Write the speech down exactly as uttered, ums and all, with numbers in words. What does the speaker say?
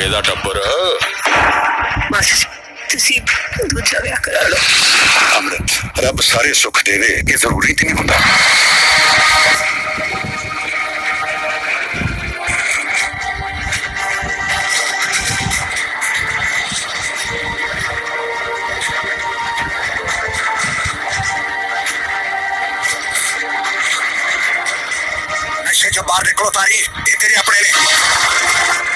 जाओगे दा टब्बर। बस तुसी दूजा विआह करा लो। अमृत, रब सारे सुख देवे, ये जरूरी तो नहीं होता। नशे जो बाहर निकलो तारी, ये तेरे अपने ने।